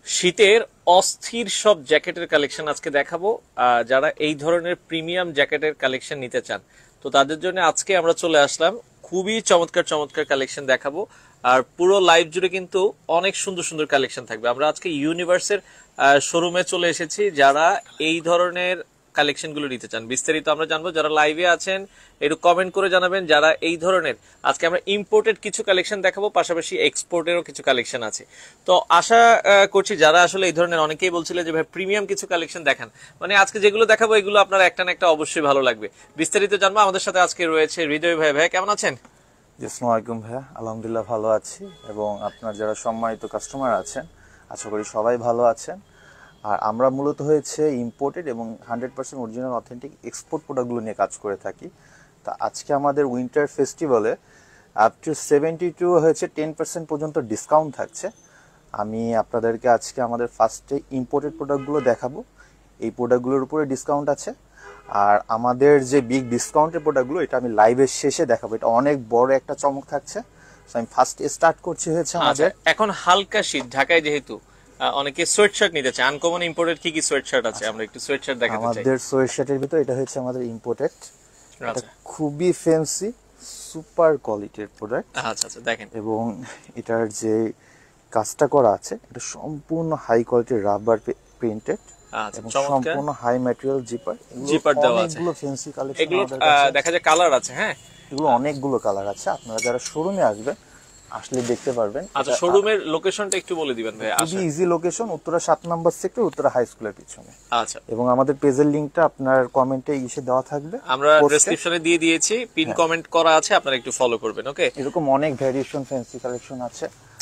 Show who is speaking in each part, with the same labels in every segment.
Speaker 1: শীতের অস্থির সব জ্যাকেটের কালেকশন আজকে দেখাবো। যারা এই ধরনের প্রিমিয়াম জ্যাকেটের কালেকশন নিতে চান তো তাদের জন্য আজকে আমরা চলে আসলাম, খুবই চমৎকার চমৎকার কালেকশন দেখাবো। আর পুরো লাইভ জুড়ে কিন্তু অনেক সুন্দর সুন্দর কালেকশন থাকবে। আমরা আজকে ইউনিভার্সের শোরুমে চলে এসেছি। যারা এই ধরনের কালেকশন গুলো নিতে চান বিস্তারিত আমরা জানবো। যারা লাইভে আছেন একটু কমেন্ট করে জানাবেন। যারা এই ধরনের আজকে আমরা ইম্পোর্টেড কিছু কালেকশন দেখাবো, পাশাপাশি এক্সপোর্টেরও কিছু কালেকশন আছে। তো আশা করছি যারা আসলে এই ধরনের, অনেকেই বলছিলেন যে ভাই প্রিমিয়াম কিছু কালেকশন দেখান, মানে আজকে যেগুলো দেখাবো এগুলো আপনার একটা না একটা অবশ্যই ভালো লাগবে। বিস্তারিত জানবো। আমাদের সাথে আজকে রয়েছে হৃদয় ভাই। ভাই কেমন আছেন?
Speaker 2: আসসালামু আলাইকুম ভাইয়া, আলহামদুলিল্লাহ ভালো আছি। এবং আপনার যারা সম্মানিত কাস্টমার আছেন আশা করি সবাই ভালো আছেন। আর আমরা মূলত হয়েছে ইম্পোর্টেড এবং 100% অরিজিনাল অথেন্টিক এক্সপোর্ট প্রোডাক্টগুলো নিয়ে কাজ করে থাকি। তা আজকে আমাদের উইন্টার ফেস্টিভ্যালে আপ টু 72 হয়েছে 10% পর্যন্ত ডিসকাউন্ট থাকছে। আমি আপনাদেরকে আজকে আমাদের ফার্স্টে ইম্পোর্টেড প্রোডাক্টগুলো দেখাবো। এই প্রোডাক্টগুলোর উপরে ডিসকাউন্ট আছে। আর আমাদের যে বিগ ডিসকাউন্টের প্রোডাক্টগুলো এটা আমি লাইভের শেষে দেখাবো। এটা অনেক বড় একটা চমক থাকছে। আমি ফার্স্ট স্টার্ট করছি হচ্ছে আমাদের
Speaker 1: এখন হালকা শীত ঢাকায়, যেহেতু অনেকে সোয়েটশার্ট নিতে চায়। আনকমন ইম্পোর্টেড কি কি সোয়েটশার্ট আছে? আমরা একটু সোয়েটশার্ট দেখাতে চাই।
Speaker 2: আমাদের সোয়েটশার্টের ভিতর এটা হচ্ছে আমাদের ইম্পোর্টেড। এটা খুবই ফ্যান্সি সুপার কোয়ালিটির প্রোডাক্ট।
Speaker 1: আচ্ছা আচ্ছা দেখেন।
Speaker 2: এবং এটার যে কাজটা করা আছে এটা সম্পূর্ণ হাই কোয়ালিটির রাবার প্রিন্টেড। এবং সম্পূর্ণ হাই ম্যাটেরিয়াল জিপার দেওয়া আছে। এগুলো ফ্যান্সি কালেকশন।
Speaker 1: এগুলো দেখা যায় কালার আছে। হ্যাঁ,
Speaker 2: এগুলো অনেকগুলো কালার আছে। আপনারা যারা শোরুমে আসবেন আসলে দেখতে পারবেন।
Speaker 1: আচ্ছা, শোরুমের লোকেশনটা একটু বলে দিবেন ভাই।
Speaker 2: খুবই easy location, Uttara 7 number sector, Uttara high স্কুলের পিছনে।
Speaker 1: আচ্ছা,
Speaker 2: এবং আমাদের পেজের লিংকটা আপনার কমেন্টে এসে দেওয়া থাকবে,
Speaker 1: আমরা ডেসক্রিপশনে দিয়ে দিয়েছি, পিন কমেন্ট করা আছে, আপনারা একটু ফলো করবেন। ওকে,
Speaker 2: এরকম অনেক ভ্যারিয়েশন ফ্যান্সি কালেকশন আছে।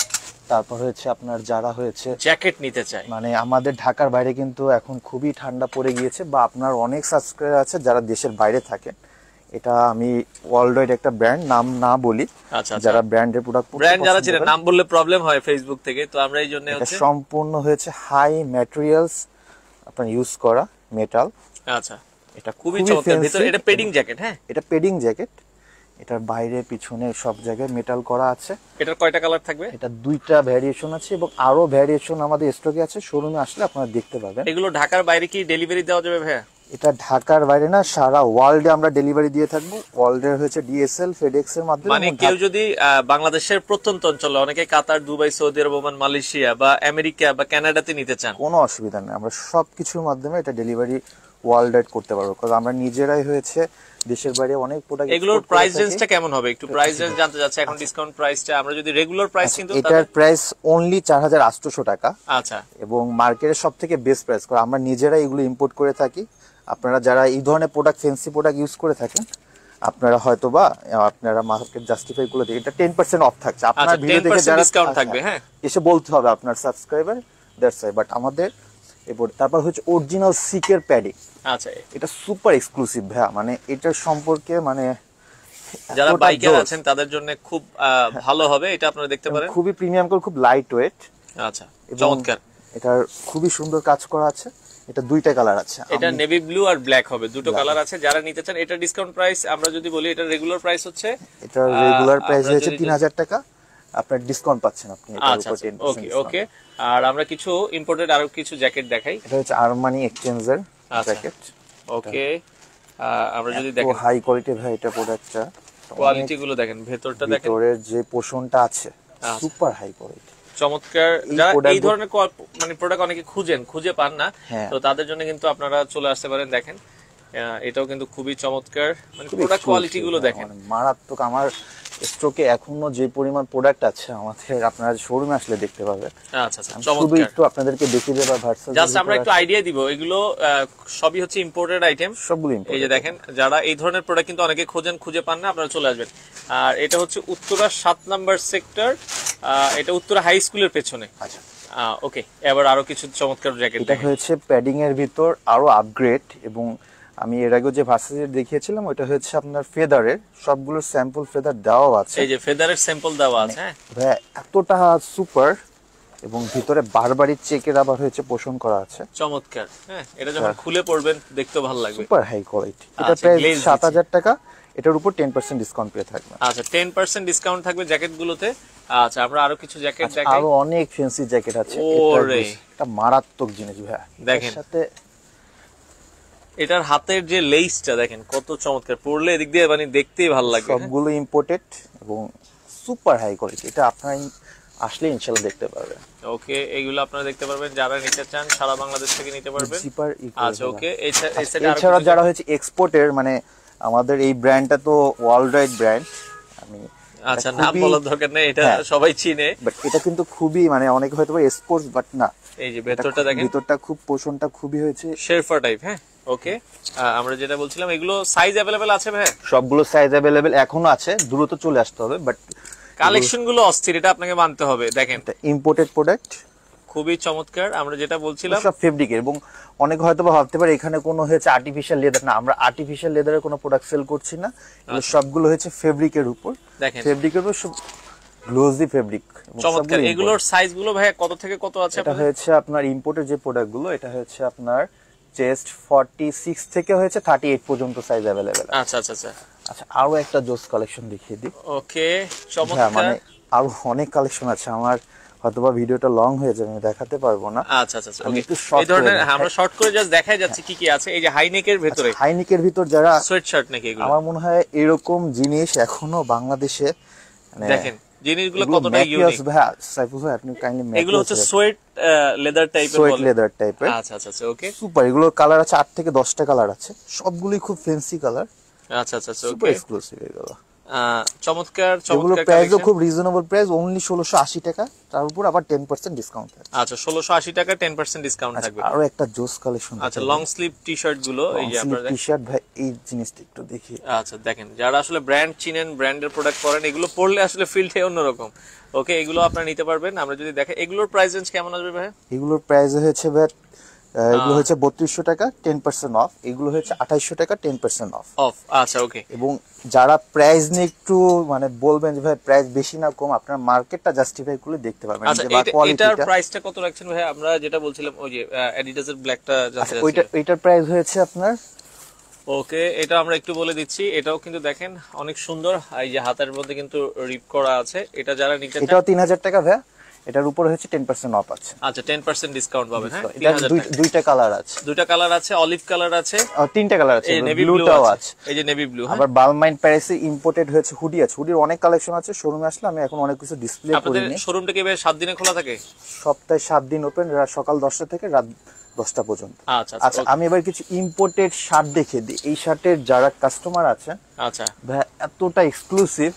Speaker 2: তারপর হচ্ছে আপনার যারা হচ্ছে
Speaker 1: জ্যাকেট নিতে চায়,
Speaker 2: মানে আমাদের ঢাকার বাইরে কিন্তু এখন খুবই ঠান্ডা পড়ে গিয়েছে, বা আপনার অনেক সাবস্ক্রাইবার আছে যারা দেশের বাইরে থাকেন। এটা আমি ওয়ার্ল্ড ওয়াইড একটা ব্র্যান্ড, নাম না বলি।
Speaker 1: আচ্ছা,
Speaker 2: যারা ব্র্যান্ডের প্রোডাক্ট
Speaker 1: যারা চিনেন, নাম বললে প্রবলেম হয় ফেসবুক থেকে, তো আমরা এই জন্য হচ্ছে
Speaker 2: সম্পূর্ণ হয়েছে হাই ম্যাটেরিয়ালস আপনার ইউজ করা মেটাল।
Speaker 1: আচ্ছা, এটা খুবই চমৎকার। ভিতরে এটা পেডিং জ্যাকেট। হ্যাঁ,
Speaker 2: এটা পেডিং জ্যাকেট। এটার বাইরে পিছনে সব জায়গায় মেটাল করা আছে।
Speaker 1: এটার কয়টা কালার থাকবে? এটা
Speaker 2: দুইটা ভ্যারিয়েশন আছে এবং আরো ভ্যারিয়েশন আমাদের স্টকে আছে। শোরুমে আসলে আপনারা দেখতে পাবেন।
Speaker 1: এগুলো ঢাকার বাইরে কি ডেলিভারি দেওয়া যাবে ভাইয়া?
Speaker 2: এটা ঢাকার বাইরে না, সারা ওয়ার্ল্ডে আমরা ডেলিভারি দিয়ে থাকবো। ওয়ার্ল্ডের হচ্ছে ডিএসএল, ফেডেক্স এর মাধ্যমে।
Speaker 1: মানে কেউ যদি বাংলাদেশের প্রত্যন্ত অঞ্চলে, অনেকে Qatar, Dubai, Saudi Arab, Oman, Malaysia বা আমেরিকা বা কানাডাতে নিতে চান,
Speaker 2: কোনো অসুবিধা নেই। আমরা সবকিছুর মাধ্যমে এটা ডেলিভারি ওয়ার্ল্ড ওয়াইড করতে পারবো, কারণ আমরা নিজেরাই হয়েছে দেশের বাইরে অনেক প্রোডাক্ট।
Speaker 1: এগুলোর প্রাইস রেঞ্জটা কেমন হবে? একটু প্রাইস রেঞ্জ জানতে যাচ্ছে। এখন ডিসকাউন্ট প্রাইসটা আমরা যদি রেগুলার প্রাইস, কিন্তু
Speaker 2: এটার প্রাইস অনলি 4800 টাকা।
Speaker 1: আচ্ছা,
Speaker 2: এবং মার্কেটের সবথেকে বেস্ট প্রাইস, কারণ আমরা নিজেরাই এগুলো ইম্পোর্ট করে থাকি। আপনারা যারা এই ধরনের প্রোডাক্ট, ফ্যান্সি প্রোডাক্ট ইউজ করে থাকেন, আপনারা হয়তো বা আপনারা মার্কেট জাস্টিফাই গুলো দেখে এটা 10% অফ থাকছে। আপনার ভিডিও দেখে যারা
Speaker 1: ডিসকাউন্ট থাকবে, হ্যাঁ,
Speaker 2: এসে বলতে হবে আপনার সাবস্ক্রাইবার, দ্যাটস ওয়াই। বাট আমাদের এরপর তারপর হচ্ছে অরিজিনাল সিকের প্যাডিং।
Speaker 1: আচ্ছা,
Speaker 2: এটা সুপার এক্সক্লুসিভ ভাইয়া, মানে এটার সম্পর্কে মানে
Speaker 1: যারা বাইকার আছেন তাদের জন্য খুব ভালো হবে। এটা আপনারা দেখতে পারেন,
Speaker 2: খুবই প্রিমিয়াম কোয়ালিটি, খুব লাইট ওয়েট।
Speaker 1: আচ্ছা, চমৎকার।
Speaker 2: এটার খুবই সুন্দর কাজ করা আছে। এটা দুইটা কালার আছে,
Speaker 1: এটা নেভি ব্লু আর ব্ল্যাক হবে, দুটো কালার আছে। যারা নিতে চান, এটা ডিসকাউন্ট প্রাইস আমরা যদি বলি, এটা রেগুলার প্রাইস হচ্ছে,
Speaker 2: এটা রেগুলার প্রাইস হচ্ছে 3000 টাকা। আপনার ডিসকাউন্ট পাচ্ছেন আপনি এটার উপর 10%।
Speaker 1: ওকে ওকে। আর আমরা কিছু ইম্পোর্টেড আরো কিছু জ্যাকেট দেখাই।
Speaker 2: এটা হচ্ছে আরমানি এক্সচেঞ্জের জ্যাকেট।
Speaker 1: ওকে, আমরা যদি দেখেন
Speaker 2: হাই কোয়ালিটি ভাই, এটা প্রোডাক্টটা
Speaker 1: কোয়ালিটি গুলো দেখেন, ভেতরটা দেখেন,
Speaker 2: ভিতরের যে পোরশনটা আছে সুপার হাই কোয়ালিটি,
Speaker 1: চমৎকার। যারা এই ধরনের মানে প্রোডাক্ট অনেকে খুঁজে পান না, তো তাদের জন্য কিন্তু আপনারা চলে আসতে পারেন। দেখেন, এটাও কিন্তু খুবই চমৎকার, মানে প্রোডাক্ট কোয়ালিটি গুলো দেখেন
Speaker 2: মারাত্মক। আমার স্টকে এখনো যে পরিমাণ প্রোডাক্ট আছে আমাদের, আপনারা শোরুমে আসলে দেখতে পাবেন।
Speaker 1: আচ্ছা আচ্ছা, চমৎকার।
Speaker 2: একটু আপনাদেরকে দেখিয়ে দেব ভার্সেস,
Speaker 1: জাস্ট আমরা একটু আইডিয়া দিব। এগুলো সবই হচ্ছে ইম্পোর্টেড আইটেম,
Speaker 2: সবগুলো।
Speaker 1: এই যে দেখেন, যারা এই ধরনের প্রোডাক্ট কিন্তু অনেকে খুঁজে পান না, আপনারা চলে আসবেন। আর এটা হচ্ছে উত্তরা 7 নাম্বার সেক্টর, এটা উত্তরা হাই স্কুলের পেছনে।
Speaker 2: আচ্ছা,
Speaker 1: ওকে। এবার আরো কিছু চমৎকার জ্যাকেট।
Speaker 2: এটা হচ্ছে প্যাডিং এর ভিতর আরো আপগ্রেড। এবং আমি এর আগে যে ভার্সিটি দেখিয়েছিলাম ওটা হচ্ছে আপনার ফেদারের, সবগুলো স্যাম্পল ফেদার দেওয়া আছে।
Speaker 1: এই যে ফেদারের স্যাম্পল দেওয়া আছে। হ্যাঁ
Speaker 2: ভাই, এতটা সুপার। এবং ভিতরে বারবারই চেকের আবার হচ্ছে পোষণ করা আছে,
Speaker 1: চমৎকার। হ্যাঁ, এটা যখন খুলে পড়বেন দেখতে ভালো লাগবে,
Speaker 2: সুপার হাই কোয়ালিটি। এটা প্রাইস 7000 টাকা। এটার উপর 10% ডিসকাউন্ট পেয়ে থাকবে।
Speaker 1: আচ্ছা 10% ডিসকাউন্ট থাকবে জ্যাকেট গুলোতে। আচ্ছা আমরা আরো কিছু জ্যাকেট দেখাই।
Speaker 2: আরো অনেক ফ্যান্সি জ্যাকেট আছে। এটা মারাত্মক জিনিস ভাইয়া।
Speaker 1: দেখেন
Speaker 2: সাথে
Speaker 1: এটার হাতের যে লেসটা দেখেন কত চমৎকার, পরলে এদিক দিয়ে মানে দেখতেই ভালো লাগে।
Speaker 2: সবগুলো ইম্পোর্টেড এবং সুপার হাই কোয়ালিটি। এটা আপনারা আসলে ইনশাআল্লাহ দেখতে পারবেন।
Speaker 1: ওকে এগুলো আপনারা দেখতে পারবেন, যারা নিতে চান সারা বাংলাদেশ থেকে নিতে পারবেন। আচ্ছা ওকে
Speaker 2: এছাড়া যারা হচ্ছে এক্সপোর্টের, মানে আমাদের এই ব্র্যান্ডটা তো ওয়ার্ল্ড ওয়াইড ব্র্যান্ড। আমি
Speaker 1: আচ্ছা নাম বলার দরকার নেই, এটা সবাই চিনে,
Speaker 2: বাট এটা কিন্তু খুবই মানে অনেকে হয়তো স্পোর্টস বাট না।
Speaker 1: এই যে ভেতরটা দেখেন,
Speaker 2: ভিতরটা খুব পোষণটা খুবই হয়েছে
Speaker 1: শেরফা টাইপ। হ্যাঁ ওকে আমরা যেটা বলছিলাম এগুলো সাইজ अवेलेबल আছে ভাই?
Speaker 2: সবগুলো সাইজ अवेलेबल এখনো আছে, দ্রুত চলে আসতে হবে। বাট
Speaker 1: কালেকশন গুলো অস্থির, এটা আপনাকে মানতে হবে। দেখেন
Speaker 2: ইম্পোর্টেড প্রোডাক্ট
Speaker 1: খুবই চমৎকার। আমরা যেটা বলছিলাম
Speaker 2: সব ফেব্রিকের, এবং অনেক হয়তো ভাবতে পারে এখানে কোনো হচ্ছে আর্টিফিশিয়াল লেদার। না, আমরা আর্টিফিশিয়াল লেদারের কোনো প্রোডাক্ট সেল করছি না। সবগুলো হচ্ছে ফেব্রিকের উপর।
Speaker 1: দেখেন
Speaker 2: ফেব্রিকের উপর সব গ্লোজি ফেব্রিক।
Speaker 1: চমৎকার। এগুলোর সাইজ গুলো ভাই কত থেকে কত আছে?
Speaker 2: এটা হচ্ছে আপনার ইম্পোর্টেড যে প্রোডাক্ট গুলো, এটা হচ্ছে আপনার চেস্ট 46 থেকে হচ্ছে 38 পর্যন্ত সাইজ अवेलेबल।
Speaker 1: আচ্ছা আচ্ছা আচ্ছা
Speaker 2: আচ্ছা আরো একটা জোস কালেকশন দেখিয়ে দিই।
Speaker 1: ওকে চমৎকার।
Speaker 2: মানে আরো অনেক কালেকশন আছে, আমার হয়তোবা ভিডিওটা লং হয়ে যাবে, আমি দেখাতে পারবো না।
Speaker 1: আচ্ছা আচ্ছা ওকে এই ধরনের আমরা শর্ট করে জাস্ট দেখাই যাচ্ছে কি কি আছে। এই যে হাই নেকের ভিতরে,
Speaker 2: হাই নেকের ভিতর যারা
Speaker 1: সোয়েটশার্ট নাকি এগুলো,
Speaker 2: আমার মনে হয় এরকম জিনিস এখনো বাংলাদেশে
Speaker 1: দেখেন জিনিসগুলো কতটা ইউনিক।
Speaker 2: ভাই সাইফুল ভাই আপনি কাইন্ডলি
Speaker 1: এগুলো হচ্ছে সোয়েট লেদার টাইপের,
Speaker 2: সোয়েট লেদার টাইপের।
Speaker 1: আচ্ছা আচ্ছা আচ্ছা ওকে
Speaker 2: সুপার। এগুলোর কালার আছে 8 থেকে 10টা কালার আছে, সবগুলোই খুব ফ্যান্সি কালার।
Speaker 1: আচ্ছা আচ্ছা
Speaker 2: সুপার
Speaker 1: ওকে
Speaker 2: এক্সক্লুসিভ এগুলো।
Speaker 1: চমৎকার
Speaker 2: এগুলো
Speaker 1: চমৎকার
Speaker 2: প্রাইসও খুব রিজনেবল প্রাইস, অনলি 1680 টাকা। তার উপর আবার 10% ডিসকাউন্ট আছে।
Speaker 1: আচ্ছা 1680 টাকা 10% ডিসকাউন্ট থাকবে।
Speaker 2: আরো একটা জোস কালেকশন।
Speaker 1: আচ্ছা লং স্লিভ টি-শার্ট গুলো এই যে আপনারা
Speaker 2: টি-শার্ট ভাই এই জিনিসটা একটু দেখি।
Speaker 1: আচ্ছা দেখেন যারা আসলে ব্র্যান্ড চিনেন, ব্র্যান্ডের প্রোডাক্ট পরেন, এগুলো পরলে আসলে ফিলটাই অন্যরকম। ওকে এগুলো আপনারা নিতে পারবেন। আমরা যদি দেখেন এগুলোর প্রাইস রেঞ্জ কেমন আসবে ভাই?
Speaker 2: এগুলোর প্রাইস হচ্ছে ভাই এগুলো হচ্ছে 3200 টাকা 10% অফ। এগুলো হচ্ছে 2800 টাকা 10% অফ।
Speaker 1: আচ্ছা ওকে।
Speaker 2: এবং যারা প্রাইস নিয়ে একটু মানে বলবেন যে ভাই প্রাইস বেশি না কম, আপনারা মার্কেটটা জাস্টিফাই করে দেখতে পারবেন।
Speaker 1: আচ্ছা এটার প্রাইসটা কত রাখছেন ভাই? আমরা যেটা বলছিলাম ওই যে অ্যাডিডাস এর ব্ল্যাকটা জানতে চাচ্ছি।
Speaker 2: ওইটার প্রাইস হয়েছে আপনার
Speaker 1: ওকে এটা আমরা একটু বলে দিচ্ছি। এটাও কিন্তু দেখেন অনেক সুন্দর, এই যে হাতের মধ্যে কিন্তু রিপ করা আছে। এটা যারা নিতে চান
Speaker 2: এটাও 3000 টাকা ভাই। এটার উপরে হচ্ছে 10% অফ আছে।
Speaker 1: আচ্ছা 10% ডিসকাউন্ট পাবেন। হ্যাঁ
Speaker 2: এটা দুইটা কালার আছে,
Speaker 1: দুইটা কালার আছে, অলিভ কালার আছে,
Speaker 2: তিনটা কালার আছে,
Speaker 1: নেভি
Speaker 2: ব্লুটাও আছে।
Speaker 1: এই যে নেভি ব্লু।
Speaker 2: আবার বালমাইন প্যারিসে ইম্পোর্টেড হয়েছে হুডি আছে। হুডির অনেক কালেকশন আছে, শোরুমে আসলে আমি এখন অনেক কিছু ডিসপ্লে করিনি।
Speaker 1: আপনাদের শোরুমটা কি ভাই 7 দিনে খোলা থাকে?
Speaker 2: সপ্তাহে 7 দিন ওপেন, সকাল 10টা থেকে রাত 10টা পর্যন্ত।
Speaker 1: আচ্ছা
Speaker 2: আচ্ছা আমি এবার কিছু ইম্পোর্টেড শার্ট দেখিয়ে দিই। এই শার্টের যারা কাস্টমার আছে,
Speaker 1: আচ্ছা
Speaker 2: ভাই এতটা এক্সক্লুসিভ।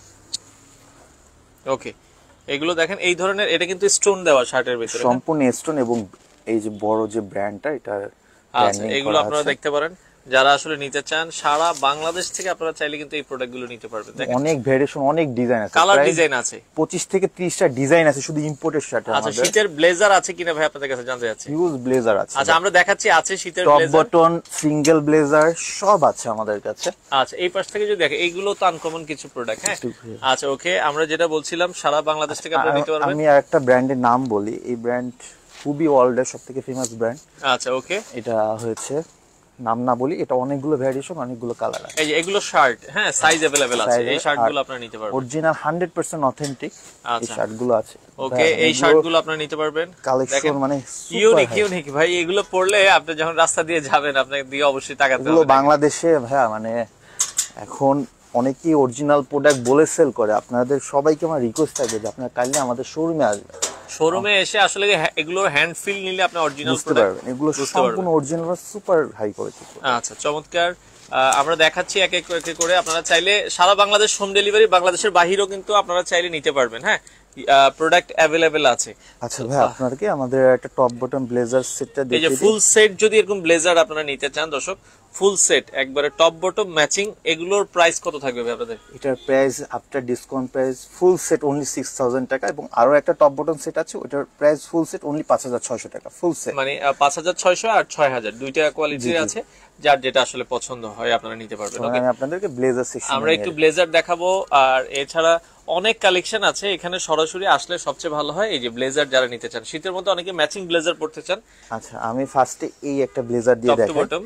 Speaker 1: ওকে এগুলো দেখেন এই ধরনের, এটা কিন্তু স্টোন দেওয়া শার্টের ভিতরে,
Speaker 2: সম্পূর্ণ স্টোন, এবং এই যে বড় যে ব্র্যান্ডটা এটা।
Speaker 1: আচ্ছা এগুলো আপনারা দেখতে পারেন। যারা আসলে নিতে চান সারা বাংলাদেশ থেকে আপনারা চাইলে কিন্তু এই প্রোডাক্টগুলো নিতে পারবেন। দেখেন
Speaker 2: অনেক ভেরিয়েশন, অনেক ডিজাইন আছে,
Speaker 1: কালার ডিজাইন আছে,
Speaker 2: 25 থেকে 30টা ডিজাইন আছে শুধু ইম্পোর্টেড শার্টে।
Speaker 1: আচ্ছা শীতের ব্লেজার আছে কিনা ভাই আপনাদের কাছে জানতে চাচ্ছি।
Speaker 2: হিউজ ব্লেজার আছে।
Speaker 1: আচ্ছা আমরা দেখাচ্ছি, আছে শীতের
Speaker 2: top
Speaker 1: blazer,
Speaker 2: button, single blazer সব আছে আমাদের কাছে।
Speaker 1: আচ্ছা এই পাশ থেকে যদি দেখেন এইগুলো তো আনকমন কিছু প্রোডাক্ট। হ্যাঁ আচ্ছা ওকে আমরা যেটা বলছিলাম সারা বাংলাদেশ থেকে আপনারা নিতে পারবেন।
Speaker 2: আমি আরেকটা ব্র্যান্ডের নাম বলি, এই ব্র্যান্ড খুবই ওয়ার্ল্ডের সবথেকে ফেমাস ব্র্যান্ড।
Speaker 1: আচ্ছা ওকে
Speaker 2: এটা হচ্ছে নাম না বলি, এটা অনেকগুলো ভ্যারিয়েশন, অনেকগুলো কালার আছে।
Speaker 1: এই যে এগুলো শার্ট, হ্যাঁ সাইজ अवेलेबल আছে, এই শার্টগুলো আপনারা নিতে পারবেন।
Speaker 2: অরিজিনাল 100% অথেন্টিক এই শার্টগুলো আছে।
Speaker 1: ওকে এই শার্টগুলো আপনারা নিতে পারবেন।
Speaker 2: কালেকশন মানে
Speaker 1: ইউনিক ভাই, এগুলো পরলে আপনি যখন রাস্তা দিয়ে যাবেন আপনাকে দিয়ে অবশ্যই তাকাতে হবে।
Speaker 2: এগুলো বাংলাদেশে ভাইয়া মানে এখন অনেকেই অরিজিনাল প্রোডাক্ট বলে সেল করে। আপনাদের সবাইকে আমার রিকোয়েস্ট থাকবে যে আপনারা কাইন্ডলি আমাদের শোরুমে আসবেন।
Speaker 1: শোরুমে এসে আসলে এগুলো হ্যান্ড ফিল নিলে আপনি অরিজিনাল
Speaker 2: বুঝতে পারবেন, এগুলো সম্পূর্ণ অরিজিনাল সুপার হাই কোয়ালিটি।
Speaker 1: আচ্ছা চমৎকার। আমরা দেখাচ্ছি এক এক করে। আপনারা চাইলে সারা বাংলাদেশ হোম ডেলিভারি, বাংলাদেশের বাহিরেও কিন্তু আপনারা চাইলে নিতে পারবেন। হ্যাঁ প্রোডাক্ট अवेलेबल আছে।
Speaker 2: আচ্ছা ভাই আপনাদেরকে আমাদের একটা টপ বটম ব্লেজার সেটটা দেখিয়ে দিই।
Speaker 1: এই যে ফুল সেট যদি এরকম ব্লেজার আপনারা নিতে চান দর্শক, ফুল সেট একবারে টপ বটম ম্যাচিং, এগুলোর প্রাইস কত থাকবে ভাই আপনাদের?
Speaker 2: এটার price after discount price full set only 6000 টাকা, এবং আরো একটা টপ বটম সেট আছে ওটার প্রাইস ফুল সেট অনলি 5600 টাকা। ফুল সেট
Speaker 1: মানে 5600 আর 6000 দুইটা কোয়ালিটির আছে, যার যেটা আসলে পছন্দ হয় আপনারা নিতে পারবেন। ওকে
Speaker 2: আমি আপনাদেরকে ব্লেজার সেকশন
Speaker 1: আমরা একটু ব্লেজার দেখাবো, আর এছাড়া অনেক কালেকশন আছে এখানে, সরাসরি আসলে সবচেয়ে ভালো হয়। এই যে ব্লেজার যারা নিতে চান, শীতের মধ্যে অনেকে ম্যাচিং ব্লেজার পরতে চান।
Speaker 2: আচ্ছা আমি ফার্স্টে এই একটা ব্লেজার দিয়ে দেখাই,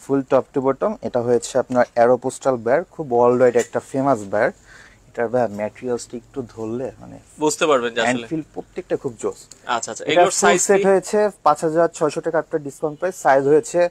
Speaker 2: ফুল টপ টু বটম। এটা হয়েছে আপনার অ্যারোপোস্টাল ব্যার, খুব ওয়ার্ল্ড ওয়াইড একটা ফেমাস ব্যার। এটার ম্যাটেরিয়ালসটা একটু ধরলে মানে
Speaker 1: বুঝতে পারবেন যে আসলে
Speaker 2: ফিল প্রত্যেকটা খুব জোস।
Speaker 1: আচ্ছা আচ্ছা, এগুলোর সাইজ
Speaker 2: সেট হয়েছে 5600 টাকা আপনার ডিসকাউন্ট প্রাইস। সাইজ হয়েছে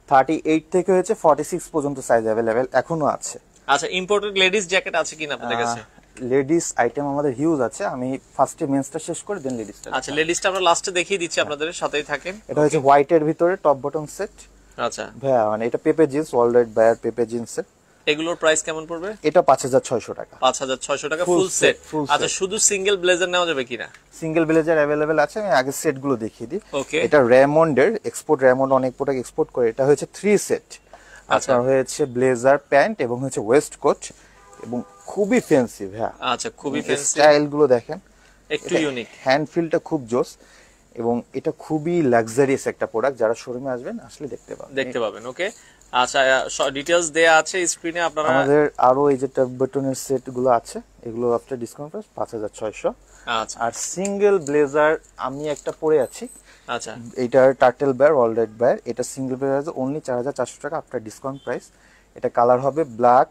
Speaker 2: 38 থেকে হয়েছে 46 পর্যন্ত সাইজ अवेलेबल এখনো আছে।
Speaker 1: আচ্ছা, ইম্পোর্টেড লেডিস জ্যাকেট আছে কিনা আপনাদের কাছে?
Speaker 2: লেডিস আইটেম আমাদের হিউজ আছে। আমি ফার্স্টে মেন্সটা শেষ করে দেন লেডিসটা।
Speaker 1: আচ্ছা, লেডিসটা আমরা লাস্টে দেখিয়ে দিচ্ছি আপনাদের, সাথেই থাকেন।
Speaker 2: এটা হচ্ছে হোয়াইটের ভিতরে টপ বটম সেট।
Speaker 1: আচ্ছা
Speaker 2: ভাইয়া মানে এটা Pepe Jeans, world wide buyer Pepe Jeans.
Speaker 1: এগুলোর প্রাইস কেমন পড়বে?
Speaker 2: এটা 5600 টাকা।
Speaker 1: 5600 টাকা ফুল সেট। আচ্ছা, শুধু সিঙ্গেল ব্লেজার নেওয়া যাবে কিনা?
Speaker 2: সিঙ্গেল ব্লেজার अवेलेबल আছে। আমি আগে সেট গুলো দেখিয়ে দিই।
Speaker 1: ওকে,
Speaker 2: এটা রেমন্ডের এক্সপোর্ট, রেমন্ড অনেক প্রোডাক্ট এক্সপোর্ট করে। এটা হচ্ছে 3 সেট।
Speaker 1: আচ্ছা,
Speaker 2: আপনার হয়েছে ব্লেজার, প্যান্ট এবং হচ্ছে ওয়েস্ট কোট, এবং খুবই ফ্যান্সি ভাইয়া।
Speaker 1: আচ্ছা, খুবই ফ্যান্সি,
Speaker 2: স্টাইল গুলো দেখেন
Speaker 1: একটু ইউনিক,
Speaker 2: হ্যান্ড ফিলটা খুব জোস, এবং এটা খুবই লাক্সারিয়াস একটা প্রোডাক্ট। যারা শোরুমে আসবেন আসলে দেখতে পাবেন।
Speaker 1: ওকে, আচ্ছা, ডিটেইলস দেয়া আছে স্ক্রিনে আপনারা।
Speaker 2: আমাদের আরো এই যে টপ বটনের সেট গুলো আছে, এগুলো আফটার ডিসকাউন্ট প্রাইস 5600।
Speaker 1: আচ্ছা,
Speaker 2: আর সিঙ্গেল ব্লেজার আমি একটা পরে আছি।
Speaker 1: আচ্ছা,
Speaker 2: এটার টার্টেল ব্যার, ওয়ার্ল্ড ওয়াইড ব্যার। এটা সিঙ্গেল ব্লেজার অনলি 4400 টাকা আফটার ডিসকাউন্ট প্রাইস। এটা কালার হবে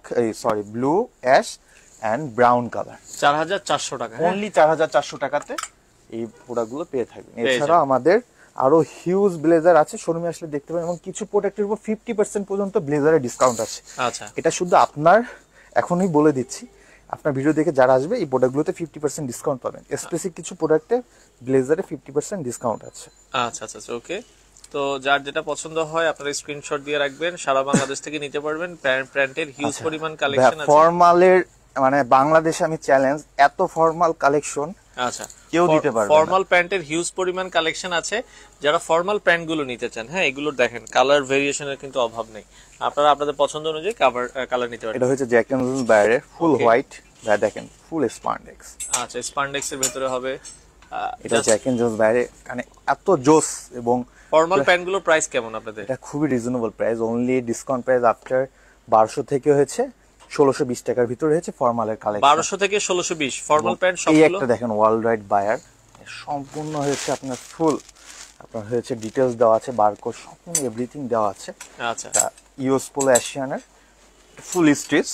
Speaker 2: blue, ash and brown colour.
Speaker 1: 4400 টাকা,
Speaker 2: অনলি 4400 টাকাতে এই প্রোডাক্টগুলো পেয়ে থাকবেন। এছাড়া আমাদের আরো হিউজ ব্লেজার আছে, শোরুমে আসলে দেখতে পাবেন, এবং কিছু প্রোডাক্টের উপর 50% পর্যন্ত ব্লেজারের ডিসকাউন্ট আছে।
Speaker 1: আচ্ছা,
Speaker 2: এটা শুধু আপনার, এখনই বলে দিচ্ছি, আপনার ভিডিও দেখে যারা আসবে এই প্রোডাক্টগুলোতে 50% ডিসকাউন্ট পাবেন। স্পেসিফিক কিছু প্রোডাক্টে ব্লেজারে 50% ডিসকাউন্ট আছে।
Speaker 1: আচ্ছা আচ্ছা, ওকে। তো যার যেটা পছন্দ হয় আপনারা স্ক্রিনশট দিয়ে রাখবেন, সারা বাংলাদেশ থেকে নিতে পারবেন। প্যান্টের হিউজ পরিমাণ কালেকশন আছে।
Speaker 2: ফর্মালের মানে বাংলাদেশে আমি চ্যালেঞ্জ, এত ফর্মাল কালেকশন
Speaker 1: আচ্ছা,
Speaker 2: কেউ দিতে পারবে না।
Speaker 1: ফর্মাল প্যান্টের হিউজ পরিমাণ কালেকশন আছে। যারা ফর্মাল প্যান্ট গুলো নিতে চান, হ্যাঁ, এগুলোর দেখেন কালার ভেরিয়েশনের কিন্তু অভাব নেই। আপনারা আপনাদের পছন্দ অনুযায়ী কালার নিতে পারবেন।
Speaker 2: এটা হচ্ছে জ্যাক এন্ড জোন্স বাইরের ফুল হোয়াইট, যা দেখেন ফুল স্পান্ডেক্স।
Speaker 1: আচ্ছা, স্পান্ডেক্স এর ভিতরে হবে।
Speaker 2: এটা জ্যাক এন্ড জোন্স বাইরে, মানে এত জোস। এবং
Speaker 1: ফর্মাল প্যান্ট গুলোর প্রাইস কেমন আপনাদের?
Speaker 2: এটা খুবই reasonable price, only discount price after 1200 থেকে হয়েছে 1620 টাকার ভিতরে হয়েছে ফর্মালের কালেকশন।
Speaker 1: 1200 থেকে 1620 ফর্মাল প্যান্ট
Speaker 2: এই
Speaker 1: সবগুলো।
Speaker 2: একটা দেখেন ওয়ার্ল্ড ওয়াইড বায়ার, সম্পূর্ণ হয়েছে আপনার ফুল, আপনার হয়েছে ডিটেইলস দেওয়া আছে, বারকোড সম্পূর্ণ এভরিথিং দেওয়া আছে।
Speaker 1: আচ্ছা,
Speaker 2: ইউএস পোলো এশিয়ানের ফুল স্টিচ।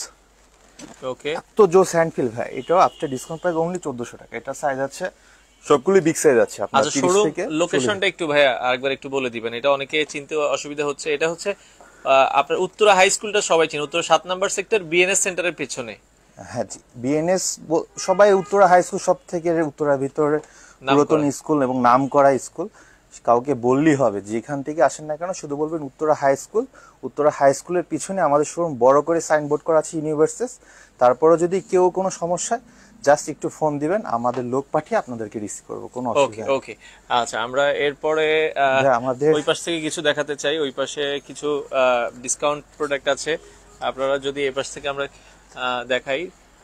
Speaker 1: ওকে,
Speaker 2: তো জোস হ্যান্ড ফিল ভাই। এটাও আফটার ডিসকাউন্ট প্রাইস অনলি 1400 টাকা। এটা সাইজ আছে সবগুলো বিগ সাইজ আছে আপনার।
Speaker 1: আচ্ছা,
Speaker 2: 30
Speaker 1: শোরুম
Speaker 2: থেকে
Speaker 1: লোকেশনটা একটু ভাইয়া আরেকবার একটু বলে দিবেন, এটা অনেকে চিনতে অসুবিধা হচ্ছে। এটা হচ্ছে আপনার উত্তরা হাই স্কুলটা সবাই চিনে, উত্তরা 7 নম্বর সেক্টর বিএনএস সেন্টারের পেছনে।
Speaker 2: হ্যাঁ জি, বিএনএস সবাই উত্তরা হাই স্কুল সব থেকে উত্তরার ভিতরে পুরাতন স্কুল এবং নামকরা স্কুল। কাউকে বললেই হবে, যেখান থেকে আসেন না কেন শুধু বলবেন Uttara high school. Uttara high স্কুলের পিছনে আমাদের শোরুম, বড় করে সাইনবোর্ড করা আছে ইউনিভার্সিস। তারপরে যদি কেউ কোনো সমস্যা, জাস্ট একটু ফোন দিবেন, আমাদের লোক পাঠিয়ে আপনাদেরকে রিসিভ করবো, কোনো অসুবিধা নেই।
Speaker 1: ওকে, আচ্ছা, আমরা এরপরে
Speaker 2: আমাদের
Speaker 1: ওই পাশ থেকে কিছু দেখাতে চাই। ওই পাশে কিছু ডিসকাউন্ট প্রোডাক্ট আছে। আপনারা যদি এই পাশ থেকে আমরা দেখাই,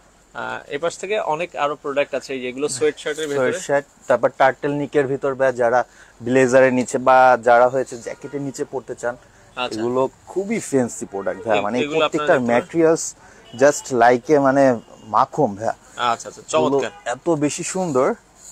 Speaker 1: এই পাশ থেকে অনেক আরো প্রোডাক্ট আছে, যেগুলো সোয়েট শার্টের ভিতরে,
Speaker 2: সোয়েট শার্ট, তারপর টার্টেল নিকের ভিতর, বা যারা ব্লেজারের নিচে বা যারা হয়েছে জ্যাকেটের নিচে পড়তে চান, এগুলো খুবই ফ্যান্সি প্রোডাক্ট ভাই। মানে প্রত্যেকটা ম্যাটেরিয়ালস জাস্ট লাইকে মানে মাখন ভাই।
Speaker 1: আচ্ছা আচ্ছা, চমৎকার,
Speaker 2: এত বেশি সুন্দর।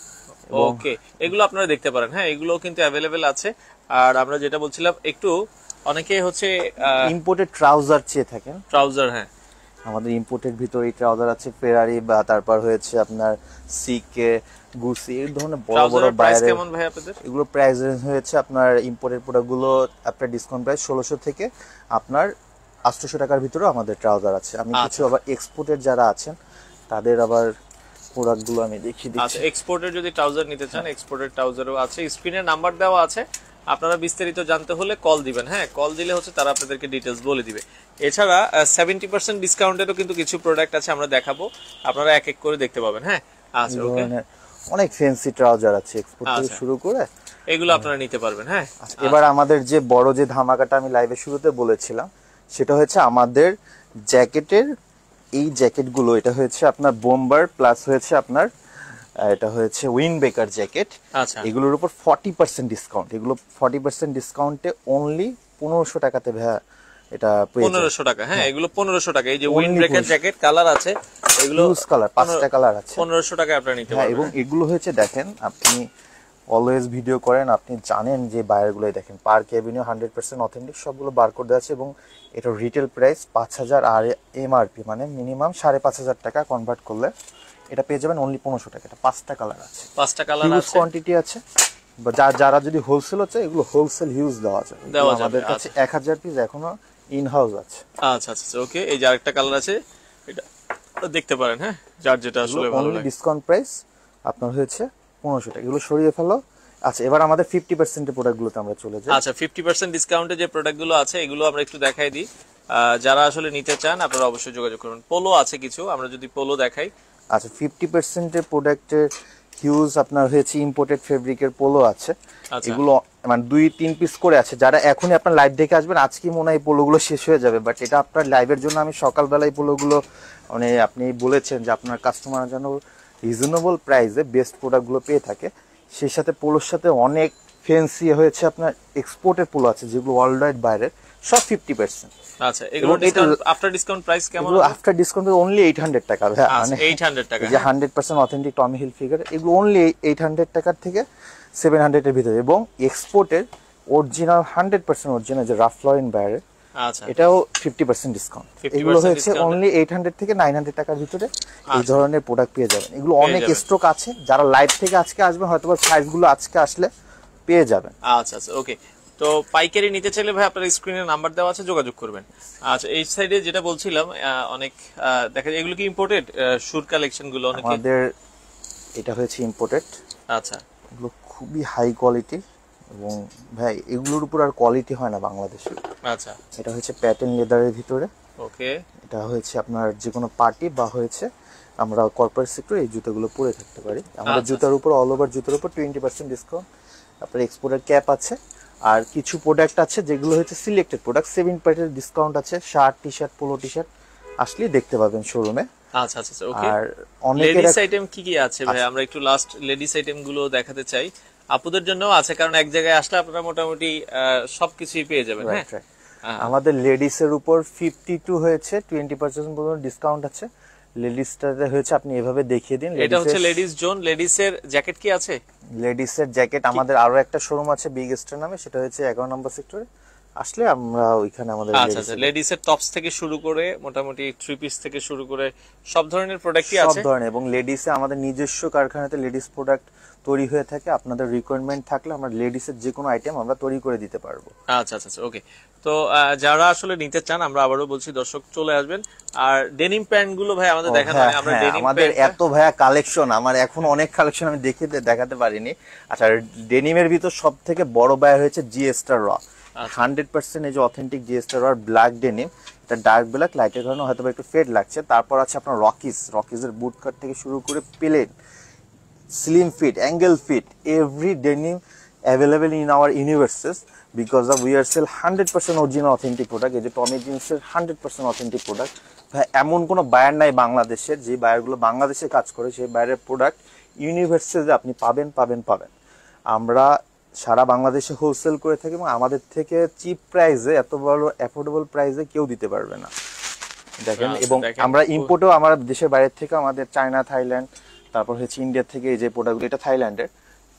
Speaker 1: ওকে, এগুলো আপনারা দেখতে পারেন। হ্যাঁ, এগুলো কিন্তু অ্যাভেলেবেল আছে। আর আমরা যেটা বলছিলাম, একটু অনেকে হচ্ছে
Speaker 2: ইম্পোর্টেড ট্রাউজার চেয়ে থাকেন।
Speaker 1: ট্রাউজার, হ্যাঁ,
Speaker 2: আমাদের ইম্পোর্টেড ভিতরে এই ট্রাউজার আছে, ফেরারি, বা তারপর হয়েছে আপনার সিকে, গুসি, এই ধরনের বড় বড়
Speaker 1: প্রাইস কেমন ভাই আপনাদের?
Speaker 2: এগুলো প্রাইস রেঞ্জ হয়েছে আপনার ইম্পোর্টেড প্রোডাক্টগুলো আপনার ডিসকাউন্ট প্রাইস 1600 থেকে আপনার 800 টাকার ভিতরে আমাদের ট্রাউজার আছে। আমি কিছু আবার এক্সপোর্টেড যারা আছেন তাদের আবার প্রোডাক্টগুলো আমি দেখিয়ে দিচ্ছি।
Speaker 1: আচ্ছা, এক্সপোর্টেড যদি ট্রাউজার নিতে চান, এক্সপোর্টেড ট্রাউজারও আছে। স্ক্রিনে নাম্বার দেওয়া আছে, আপনারা বিস্তারিত জানতে হলে কল দিবেন। হ্যাঁ, কল দিলে হচ্ছে তারা আপনাদেরকে ডিটেলস বলে দিবে। এছাড়া 70% ডিসকাউন্টেরও কিন্তু কিছু প্রোডাক্ট আছে, আমরা দেখাবো, আপনারা এক এক করে দেখতে পাবেন। হ্যাঁ, আচ্ছা, ওকে,
Speaker 2: অনেক ফ্যান্সি ট্রাউজার আছে এক্সপোর্ট থেকে শুরু করে,
Speaker 1: এগুলো আপনারা নিতে পারবেন। হ্যাঁ,
Speaker 2: এবার আমাদের যে বড় যে ধামাকাটা আমি লাইভের শুরুতে বলেছিলাম, সেটা হচ্ছে আমাদের জ্যাকেটের এই জ্যাকেটগুলো। এটা হয়েছে আপনার বোম্বার প্লাস হয়েছে আপনার এটা হয়েছে উইন্ডবেকার জ্যাকেট।
Speaker 1: আচ্ছা,
Speaker 2: এগুলোর উপর 40% ডিসকাউন্ট। এগুলো 40% ডিসকাউন্টে অনলি 1500 টাকাতে ভাইয়া এটা
Speaker 1: 1500 টাকা। হ্যাঁ, এগুলো 1500 টাকা। এই যে উইন্ডব্রেকার জ্যাকেট কালার আছে, এগুলো
Speaker 2: কালার 5টা কালার আছে,
Speaker 1: 1500 টাকা আপনারা নিতে পারবেন।
Speaker 2: এবং এগুলো হয়েছে দেখেন আপনি অলওয়েজ ভিডিও করেন, আপনি জানেন যে বায়ারগুলোই দেখেন পার ক্যাবিনেও 100% অথেন্টিক সবগুলো বারকোড দেওয়া আছে এবং এটার রিটেল প্রাইস 5,000 আর এমআরপি মানে মিনিমাম 5,500 টাকা কনভার্ট করলে এটা পেয়ে যাবেন অনলি 1500 টাকা। এটা 5টা কালার আছে,
Speaker 1: 5টা কালার
Speaker 2: হিউজ
Speaker 1: আছে,
Speaker 2: কোয়ান্টিটি আছে। যারা যদি হোলসেল হচ্ছে এগুলো হোলসেল হিউজ দেওয়া আছে আমাদের কাছে। 1000 পিস এখনো ইন হাউস আছে।
Speaker 1: আচ্ছা আচ্ছা ওকে, এই যে আরেকটা কালার আছে, এটা দেখতে পারেন। হ্যাঁ, যার যেটা আসলে ভালো লাগে।
Speaker 2: ডিসকাউন্ট প্রাইস আপনার হয়েছে 1500 টাকা। এগুলো সরিয়ে ফেলো। আচ্ছা, এবার আমাদের 50% এর প্রোডাক্টগুলোতে আমরা চলে যাই।
Speaker 1: আচ্ছা, 50% ডিসকাউন্টে যে প্রোডাক্টগুলো আছে এগুলো আমরা একটু দেখাই দিই। যারা আসলে নিতে চান আপনারা অবশ্যই যোগাযোগ করুন। পোলো আছে কিছু, আমরা যদি পোলো দেখাই।
Speaker 2: আচ্ছা, 50% এর প্রোডাক্টের হিউজ আপনার হয়েছে ইম্পোর্টেড ফেব্রিকের পোলো আছে। এগুলো মানে 2-3 পিস করে আছে। যারা এখনই আপনার লাইভ দেখে আসবেন, আজকে মনে হয় পোলোগুলো শেষ হয়ে যাবে, বাট এটা আপনার লাইভের জন্য আমি সকালবেলায় পোলোগুলো মানে আপনি বলেছেন যে আপনার কাস্টমার যেন রিজনেবল প্রাইসে বেস্ট প্রোডাক্টগুলো পেয়ে থাকে। সেই সাথে পোলোর সাথে অনেক ফ্যান্সি হয়েছে আপনার এক্সপোর্টের পোলো আছে যেগুলো ওয়ার্ল্ড ওয়াইড বাইরের, সব 50%।
Speaker 1: আচ্ছা, এগুলো ডিসকাউন্ট আফটার ডিসকাউন্ট প্রাইস কেমন?
Speaker 2: আফটার ডিসকাউন্ট অনলি 800 টাকা।
Speaker 1: মানে 800 টাকা,
Speaker 2: যে 100% অথেন্টিক টমি হিলফিগার, এগুলো অনলি 800 টাকার থেকে 700 এর ভিতরে। এবং এক্সপোর্টের অরিজিনাল 100% অরিজিনাল যে রাফ লরেন বাইরের,
Speaker 1: আচ্ছা,
Speaker 2: এটাও 50% ডিসকাউন্ট। এগুলো হচ্ছে অনলি 800 থেকে 900 টাকার ভিতরে এই ধরনের প্রোডাক্ট পেয়ে যাবেন। এগুলো অনেক স্টক আছে। যারা লাইভ থেকে আজকে আসবে হয়তো বা সাইজগুলো আজকে আসলে পেয়ে যাবেন।
Speaker 1: আচ্ছা আচ্ছা ওকে। তো পাইকারি নিতে চাইলে ভাই আপনার স্ক্রিনে নাম্বার দেওয়া আছে, যোগাযোগ করবেন। আচ্ছা, এই সাইডে যেটা বলছিলাম অনেক দেখা যায় এগুলো কি ইম্পোর্টেড শুট কালেকশন গুলো অনেক
Speaker 2: আমাদের এটা হচ্ছে ইম্পোর্টেড।
Speaker 1: আচ্ছা,
Speaker 2: এগুলো খুবই হাই কোয়ালিটি এবং ভাই এগুলোর উপর আর কোয়ালিটি হয় না বাংলাদেশে।
Speaker 1: আচ্ছা,
Speaker 2: এটা হচ্ছে প্যাটার্ন লেদারের ভিতরে।
Speaker 1: ওকে,
Speaker 2: এটা হচ্ছে আপনার যে কোনো পার্টি বা হচ্ছে আমরা কর্পোরেট সেক্টর এই জুতোগুলো পরে থাকতে পারি। আমাদের জুতার উপর অল ওভার জুতার উপর 20% ডিসকাউন্ট। আপনার এক্সপোর্টের ক্যাপ আছে। আর কিছু প্রোডাক্ট আছে যেগুলো হচ্ছে সিলেক্টেড প্রোডাক্ট, 7% ডিসকাউন্ট আছে। Shirt, T shirt, polo T shirt আসলে দেখতে পাবেন শোরুমে।
Speaker 1: আচ্ছা আচ্ছা ওকে।
Speaker 2: আর অনেক
Speaker 1: লেডিস আইটেম কি কি আছে ভাই? আমরা একটু লাস্ট লেডিস আইটেম গুলো দেখাতে চাই। আপুদের জন্য আছে, কারণ এক জায়গায় আসলে আপনারা মোটামুটি সবকিছুই পেয়ে যাবেন। হ্যাঁ,
Speaker 2: আমাদের লেডিস এর উপর 52 হয়েছে 20% পর্যন্ত ডিসকাউন্ট আছে। লেডিসটাতে হয়েছে আপনি এভাবে দেখিয়ে দিন।
Speaker 1: এটা হচ্ছে লেডিস জোন। লেডিস এর জ্যাকেট কি আছে?
Speaker 2: লেডিস এর জ্যাকেট আমাদের আরো একটা শোরুম আছে বিগ স্টার নামে, সেটা হচ্ছে 11 নম্বর সেক্টরে। আসলে আমরা ওইখানে আমাদের
Speaker 1: আচ্ছা আচ্ছা, লেডিস এর টপস থেকে শুরু করে মোটামুটি 3 পিস থেকে শুরু করে সব ধরনের প্রোডাক্টই আছে।
Speaker 2: সব ধরনের। এবং লেডিস এ আমাদের নিজস্ব কারখানাতে লেডিস প্রোডাক্ট তৈরি হয়ে থাকে। আপনাদের রিকোয়ারমেন্ট থাকলে আমরা লেডিস এর যে কোনো আইটেম আমরা তৈরি করে দিতে পারবো।
Speaker 1: আচ্ছা আচ্ছা ওকে। তো যারা আসলে নিতে চান আমরা আবারও বলছি দর্শক চলে আসবেন। আর ডেনিম প্যান্ট গুলো ভাই আমাদের দেখানো হয়। আমরা ডেনিম
Speaker 2: আমাদের এত ভাইয়া কালেকশন, আমার এখন অনেক কালেকশন আমি দেখাতে পারিনি। আচ্ছা, ডেনিমের ভিতর সবথেকে বড় বায়ার হয়েছে জিএস্টার র। 100% এই যে অথেন্টিক জিএস্টার র ব্ল্যাক ডেনিম। এটা ডার্ক ব্ল্যাক, লাইটের কারণে হয়তো একটু ফেড লাগছে। তারপর আছে আপনার রকিজের বুট কাট থেকে শুরু করে plain, slim fit, angle fit, every denim available in our universes because of we are sell 100% original authentic product. এই যে টমি জিন্সের 100% authentic product। ভাই এমন কোনো বায়ার নাই বাংলাদেশের যে বায়ারগুলো বাংলাদেশে কাজ করে সেই বায়ারের প্রোডাক্ট ইউনিভার্সে আপনি পাবেন। আমরা সারা বাংলাদেশে হোলসেল করে থাকি এবং আমাদের থেকে চিপ প্রাইসে এত বড় অ্যাফোর্ডেবল প্রাইসে কেউ দিতে পারবে না। দেখেন, এবং আমরা ইম্পোর্টও আমার দেশের বাইরে থেকে আমাদের চায়না, থাইল্যান্ড, তারপর হচ্ছে ইন্ডিয়া থেকে এই যে প্রোডাক্টগুলো, এটা থাইল্যান্ডের,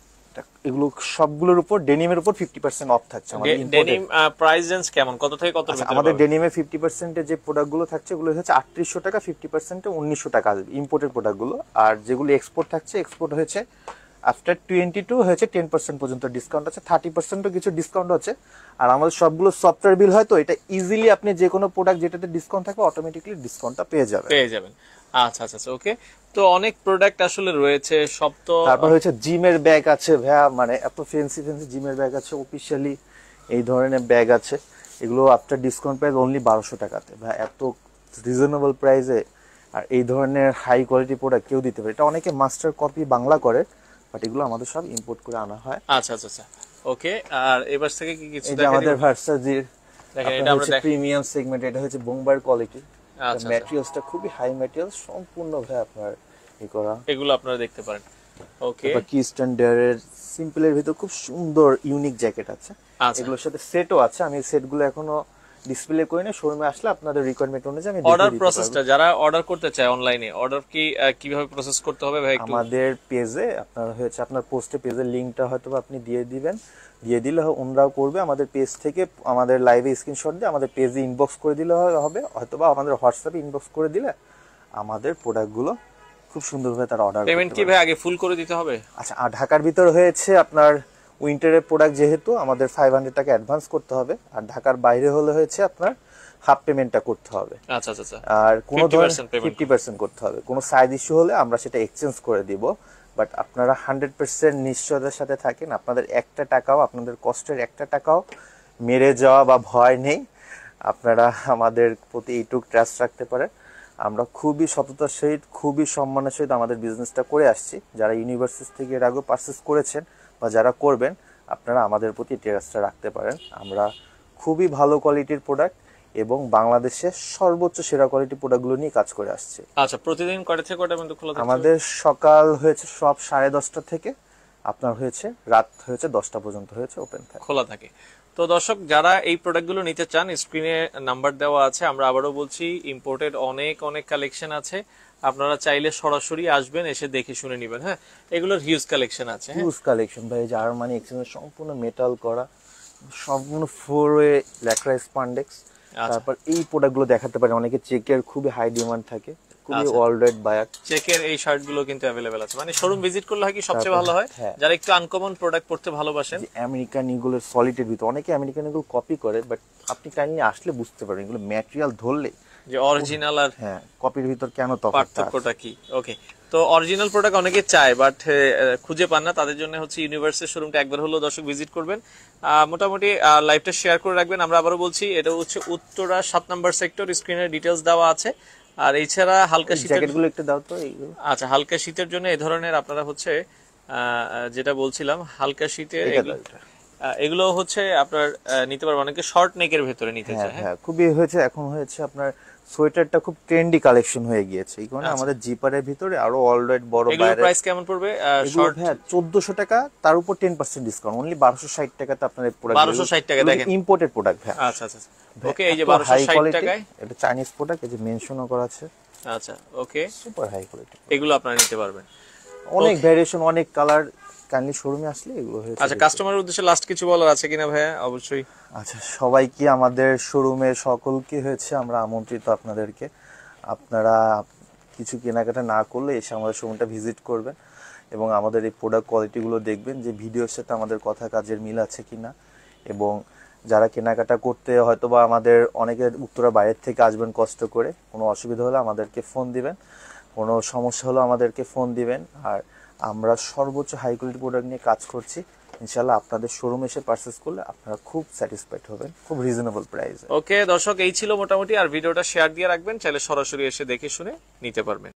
Speaker 2: এগুলো সবগুলোর উপর ডেনিমের উপর 50% অফ থাকছে। আমাদের
Speaker 1: ডেনিম প্রাইস রেঞ্জ কেমন, কত থেকে কত?
Speaker 2: আমাদের ডেনিমে 50% এর যে প্রোডাক্টগুলো থাকছে এগুলো হচ্ছে 3800 টাকা, 50% 1900 টাকা আসবে ইম্পোর্টেড প্রোডাক্টগুলো। আর যেগুলো এক্সপোর্ট থাকছে, এক্সপোর্ট হয়েছে আফটার 22 হয়েছে 10% পর্যন্ত ডিসকাউন্ট আছে, 30% কিছু ডিসকাউন্ট আছে। আর আমাদের সবগুলো সফটওয়্যার বিল হয়, তো এটা ইজিলি আপনি যে কোনো প্রোডাক্ট যেটাতে ডিসকাউন্ট থাকবে অটোমেটিক্যালি ডিসকাউন্টটা পেয়ে যাবেন।
Speaker 1: আচ্ছা আচ্ছা ওকে। তো অনেক প্রোডাক্ট আসলে রয়েছে সব। তো
Speaker 2: তারপর হচ্ছে জিমের ব্যাগ আছে ভাইয়া, মানে এত ফ্যান্সি জিমের ব্যাগ আছে, অফিশিয়ালি এই ধরনের ব্যাগ আছে। এগুলো আফটার ডিসকাউন্ট প্রাইস অনলি 1200 টাকাতে। ভাই এত রিজনেবল প্রাইসে আর এই ধরনের হাই কোয়ালিটি প্রোডাক্ট কেউ দিতে পারে। এটা অনেকে মাস্টার কপি বাংলা করে, বাট এগুলো আমাদের সব ইম্পোর্ট করে আনা হয়।
Speaker 1: আচ্ছা আচ্ছা ওকে। আর এবার থেকে কি কিছু
Speaker 2: দেখাই? আমাদের ভার্সাজির দেখেন, এটা হচ্ছে প্রিমিয়াম সেগমেন্ট। এটা হচ্ছে বোম্বার কোয়ালিটি।
Speaker 1: আচ্ছা,
Speaker 2: ম্যাটেরিয়ালসটা খুবই হাই ম্যাটেরিয়ালস, সম্পূর্ণ ভাই আপনার ই করা।
Speaker 1: এগুলো আপনারা দেখতে পারেন। ওকে,
Speaker 2: তারপর কি স্ট্যান্ডার্ডের সিম্পলের ভিতর খুব সুন্দর ইউনিক জ্যাকেট আছে। এগুলোর সাথে সেটও আছে। আমি সেটগুলো এখনো ডিসপ্লে করে নিয়ে শোরুমে আসলে আপনাদের রিকোয়ারমেন্ট অনুযায়ী আমি
Speaker 1: অর্ডার প্রসেসটা যারা অর্ডার করতে চায় অনলাইনে অর্ডার কি কিভাবে প্রসেস করতে হবে ভাই একটু?
Speaker 2: আমাদের পেজে আপনার পোস্টে পেজের লিংকটা হয়তো আপনি দিয়ে দিবেন, দিয়ে দিলে ওনারাও করবে। আমাদের পেজ থেকে আমাদের লাইভে স্ক্রিনশট দিয়ে আমাদের পেজে ইনবক্স করে দিলে হবে, হয়তোবা আমাদের হোয়াটসঅ্যাপে ইনবক্স করে দিলে আমাদের প্রোডাক্টগুলো খুব সুন্দরভাবে তারা অর্ডার করতে
Speaker 1: পেমেন্ট কি ভাই আগে ফুল করে দিতে হবে?
Speaker 2: আচ্ছা, আর ঢাকার ভিতরে হয়েছে আপনার উইন্টারের প্রোডাক্ট যেহেতু আমাদের 500 টাকা অ্যাডভান্স করতে হবে, আর ঢাকার বাইরে হলে হয়েছে আপনার হাফ পেমেন্টটা করতে হবে।
Speaker 1: আচ্ছা আচ্ছা,
Speaker 2: আর কোনো
Speaker 1: 50%
Speaker 2: করতে হবে। কোনো সাইজ ইস্যু হলে আমরা সেটা এক্সচেঞ্জ করে দিব। বাট আপনারা 100% নিশ্চয়তার সাথে থাকেন, আপনাদের একটা টাকাও, আপনাদের কষ্টের একটা টাকাও মেরে যাওয়া বা ভয় নেই। আপনারা আমাদের প্রতি এইটুক ট্রাস্ট রাখতে পারেন। আমরা খুবই সততার সহিত, খুবই সম্মানের সহিত আমাদের বিজনেসটা করে আসছি। যারা ইউনিভার্সিটি থেকে এর আগে পারচেস করেছেন বা যারা করবেন, আপনারা আমাদের প্রতি ট্রাস্টটা রাখতে পারেন। আমরা খুবই ভালো কোয়ালিটির প্রোডাক্ট এবং বাংলাদেশের সর্বোচ্চ সেরা কোয়ালিটির প্রোডাক্টগুলো নিয়ে কাজ করে আসছে।
Speaker 1: আচ্ছা, প্রতিদিন কয়টা থেকে কয়টা পর্যন্ত খোলা থাকে?
Speaker 2: আমাদের সকাল হয়েছে সব 10:30 থেকে আপনার হয়েছে রাত হয়েছে 10টা পর্যন্ত হয়েছে ওপেন থাকে,
Speaker 1: খোলা থাকে। তো দর্শক যারা এই প্রোডাক্টগুলো নিতে চান স্ক্রিনে নাম্বার দেওয়া আছে। আমরা আবারও বলছি ইম্পোর্টেড অনেক অনেক কালেকশন আছে, আপনারা চাইলে সরাসরি আসবেন, এসে দেখে শুনে নেবেন। হ্যাঁ, এগুলোর হিউজ কালেকশন আছে।
Speaker 2: হিউজ কালেকশন ভাই, জার্মানি এক্সচেঞ্জ সম্পূর্ণ মেটাল করা, সম্পূর্ণ 4-ওয়ে ল্যাকড়া স্পান্ডেক্স। তারপর এই প্রোডাক্টগুলো দেখাতে পারে, অনেকে চেকের খুবই হাই ডিমান্ড থাকে, খুবই অলরেড বায়াক
Speaker 1: চেকের এই শার্টগুলো কিন্তু अवेलेबल আছে। মানে শোরুম ভিজিট করলে হয় কি সবচেয়ে ভালো হয়, যারা একটু আনকমন প্রোডাক্ট পড়তে ভালোবাসেন।
Speaker 2: আমেরিকান ইগুলো সলিডের ভিতর, অনেকে আমেরিকান ইগুলো কপি করে, বাট আপনি কাইন্ডলি আসলে বুঝতে পারবেন এগুলো ম্যাটেরিয়াল ধরলে
Speaker 1: যে অরিজিনাল আর
Speaker 2: কপির ভিতর কেন তফাৎ,
Speaker 1: পার্থক্যটা কি। ওকে, তো অরিজিনাল প্রোডাক্ট অনেকে চায় বাট খুঁজে পান না, তাদের জন্য হচ্ছে ইউনিভার্সের শোরুমটা একবার হলো দর্শক ভিজিট করবেন। মোটামুটি লাইভটা শেয়ার করে রাখবেন। আমরা আবারও বলছি এটা হচ্ছে উত্তরা 7 নম্বর সেক্টর, স্ক্রিনের ডিটেইলস দেওয়া আছে। আর এছাড়া হালকা শীতের
Speaker 2: জ্যাকেটগুলো একটু দাও তো এইগুলো।
Speaker 1: আচ্ছা, হালকা শীতের জন্য এই ধরনের আপনারা হচ্ছে যেটা বলছিলাম হালকা শীতে এগুলো হচ্ছে আপনার নিতে পারবেন। অনেকে শর্ট নেকের ভেতরে নিতে চায়।
Speaker 2: হ্যাঁ, খুবই হয়েছে, এখন হয়েছে আপনার সোয়েটারটা খুব ট্রেন্ডি কালেকশন হয়ে গিয়েছে। এই কারণে আমাদের জিপারের ভিতরে আরো অলরেড বড়
Speaker 1: এগুলোর প্রাইস কেমন পড়বে?
Speaker 2: শর্ট 1400 টাকা, তার উপর 10% ডিসকাউন্ট, অনলি 1260 টাকাতে আপনার এই প্রোডাক্ট।
Speaker 1: 1260 টাকা দেখেন,
Speaker 2: ইম্পোর্টেড প্রোডাক্ট। হ্যাঁ,
Speaker 1: আচ্ছা আচ্ছা, ওকে। এই যে 1260 টাকায়
Speaker 2: এটা চাইনিজ প্রোডাক্ট, এই যে মেনশনও করা আছে।
Speaker 1: আচ্ছা, ওকে,
Speaker 2: সুপার হাই কোয়ালিটি,
Speaker 1: এগুলো আপনারা নিতে পারবেন।
Speaker 2: অনেক ভেরিয়েশন, অনেক কালার। কাইন্ডলি শোরুমে আসলে এগুলো হয়েছে।
Speaker 1: আচ্ছা, কাস্টমারের উদ্দেশ্যে লাস্ট কিছু বলার আছে কিনা ভাইয়া? অবশ্যই।
Speaker 2: আচ্ছা, সবাইকে আমাদের শোরুমে সকলকে হয়েছে আমরা আমন্ত্রিত আপনাদেরকে। আপনারা কিছু কেনাকাটা না করলে এসে আমাদের শোরুমটা ভিজিট করবেন এবং আমাদের এই প্রোডাক্ট কোয়ালিটিগুলো দেখবেন যে ভিডিওর সাথে আমাদের কথা কাজের মিল আছে কিনা। এবং যারা কেনাকাটা করতে হয়তোবা আমাদের অনেকের উত্তরা বাইরের থেকে আসবেন কষ্ট করে, কোনো অসুবিধা হলে আমাদেরকে ফোন দিবেন, কোনো সমস্যা হলে আমাদেরকে ফোন দিবেন। আর আমরা সর্বোচ্চ হাই কোয়ালিটি প্রোডাক্ট নিয়ে কাজ করছি। ইনশাআল্লাহ আপনাদের শোরুমে এসে পারচেজ করলে আপনারা খুব স্যাটিসফাইড হবেন, খুব রিজনেবল প্রাইসে।
Speaker 1: ওকে দর্শক, এই ছিল মোটামুটি। আর ভিডিওটা শেয়ার দিয়ে রাখবেন, চাইলে সরাসরি এসে দেখে শুনে নিতে পারবেন।